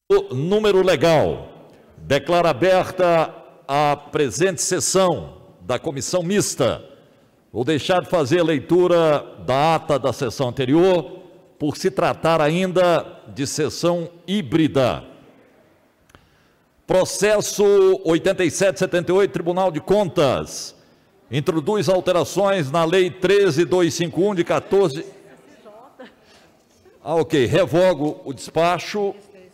Número legal. Declara aberta a presente sessão da comissão mista. Vou deixar de fazer a leitura da ata da sessão anterior, por se tratar ainda de sessão híbrida. Processo 8778, Tribunal de Contas. Introduz alterações na Lei 13.251 de 14... ok, revogo o despacho.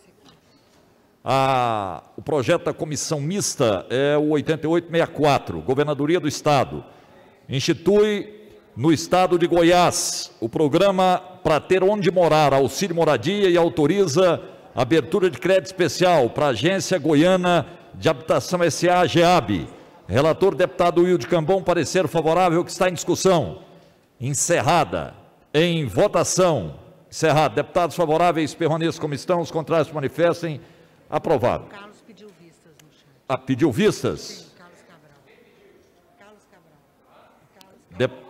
O projeto da comissão mista é o 8864, Governadoria do Estado. Institui no Estado de Goiás o programa para ter onde morar, auxílio moradia, e autoriza a abertura de crédito especial para a Agência Goiana de Habitação S.A. AGEAB. Relator, deputado Wilde Cambon, parecer favorável, que está em discussão. Encerrada. Em votação. Encerrado. Deputados favoráveis, permaneçam como estão, os contrários se manifestem. Aprovado. Carlos pediu vistas no chat. Pediu vistas? Sim, Carlos Cabral. Carlos Cabral.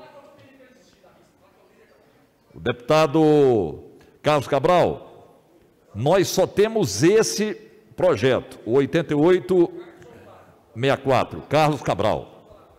O deputado Carlos Cabral, nós só temos esse projeto, o 8864, Carlos Cabral.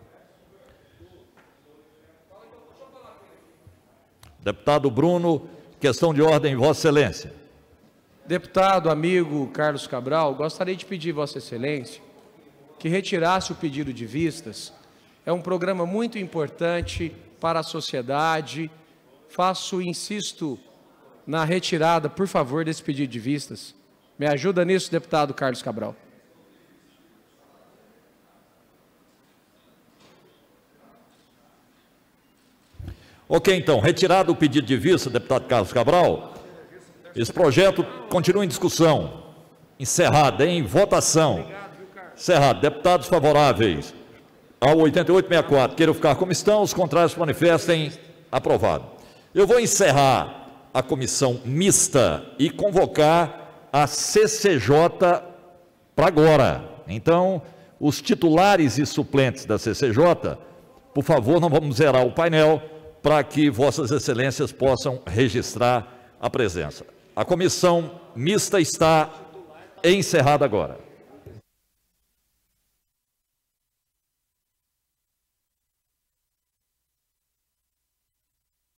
Deputado Bruno, questão de ordem, Vossa Excelência. Deputado, amigo Carlos Cabral, gostaria de pedir, Vossa Excelência, que retirasse o pedido de vistas. É um programa muito importante para a sociedade. Insisto na retirada, por favor, desse pedido de vistas. Me ajuda nisso, deputado Carlos Cabral. Ok, então, retirado o pedido de vista, deputado Carlos Cabral, esse projeto continua em discussão. Encerrado, em votação. Encerrado. Deputados favoráveis ao 8864, queiram ficar como estão, os contrários se manifestem. Aprovado. Eu vou encerrar a comissão mista e convocar a CCJ para agora. Então, os titulares e suplentes da CCJ, por favor, não vamos zerar o painel para que Vossas Excelências possam registrar a presença. A comissão mista está encerrada agora.